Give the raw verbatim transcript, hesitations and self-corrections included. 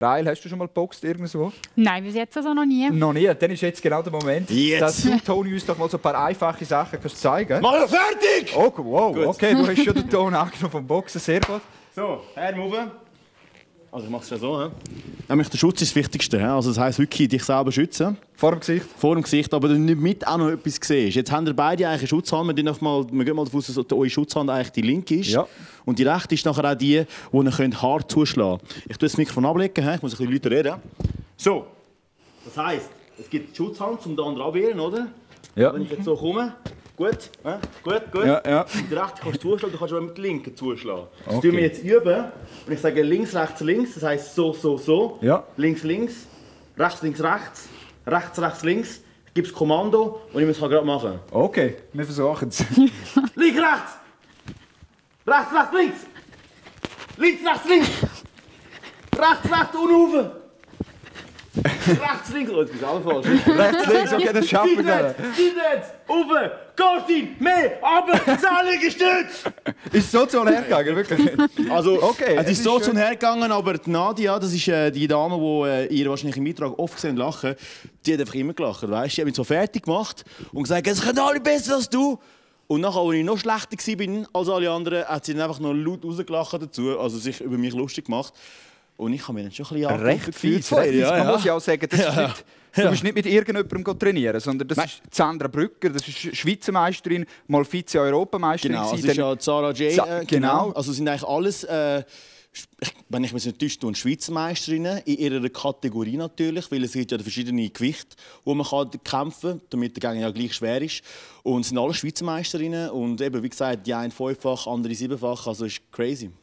Rael, hast du schon mal geboxt irgendwo? Nein, bis jetzt also noch nie. Noch nie. Dann ist jetzt genau der Moment, Jetzt. dass du, Toni, uns doch mal so ein paar einfache Sachen kannst zeigen. Mach ja fertig! Oh, wow, Gut. okay, du hast schon den Ton angenommen vom Boxen, sehr gut. So, Arm rauf. Also ich mache es ja so. He? Nämlich der Schutz ist das Wichtigste. He? Also das heisst wirklich, dich selber schützen. Vor dem Gesicht. Vor dem Gesicht, aber du nicht mit auch noch etwas siehst. Jetzt haben wir beide eigentlich eine Schutzhand. Wir, mal, wir gehen mal davon aus, dass eure Schutzhand eigentlich die linke ist. Ja. Und die rechte ist nachher auch die, die ihr hart zuschlagen könnt. Ich tue das Mikrofon ablegen, he? Ich muss ein bisschen lauter reden. So, das heisst, es gibt die Schutzhand, um den anderen abwehren, oder? Ja. Wenn ich jetzt so komme, gut, he? gut, gut. Ja, ja. Mit der rechten kannst du zuschlagen, du kannst auch mit der linken zuschlagen. Das Okay. tun wir jetzt üben. Und ich sage links, rechts, links, das heisst so, so, so. Ja. Links, links, rechts, links, rechts, rechts, rechts, links. Ich gebe das Kommando und ich muss es gerade machen. Okay, wir versuchen es. Links, rechts! Rechts, rechts, links! Links, rechts, links! Rechts, rechts und rauf! Rechts, links! Oh, jetzt ist alles falsch. Rechts, links, okay, das schaffen wir gerne. Jetzt! Rauf! Gartin! Mehr! Aber! Zählige gestützt! Ist so zu hergegangen, wirklich? Also, Okay, es es ist ist so schön. zu hergegangen, aber die Nadia, das ist äh, die Dame, die äh, ihr wahrscheinlich im Beitrag oft gesehen lachen, die hat einfach immer gelacht, weißt? Die hat mich so fertig gemacht und gesagt, es können alle besser als du. Und nachher, als ich noch schlechter war als alle anderen, hat sie dann einfach noch laut rausgelacht dazu, also sich über mich lustig gemacht. Und ich habe mich dann schon ein bisschen Recht fies, recht fies. Man muss ja auch sagen, das ist nicht, du bist nicht mit irgendjemandem trainieren, sondern das Nein. ist Sandra Brücker, das ist Schweizer Meisterin, mal Vize-Europameisterin. Genau, es gewesen, ist ja Sarah J. Sa- Äh, genau. genau. Also sind eigentlich alles, äh, ich- wenn ich mich nicht täusche, tun Schweizer Meisterinnen in ihrer Kategorie natürlich, weil es gibt ja verschiedene Gewichte, wo man kann kämpfen kann, damit der Gegner ja gleich schwer ist. Und es sind alle Schweizer Meisterinnen und eben, wie gesagt, die eine fünffach, andere siebenfach, also ist crazy.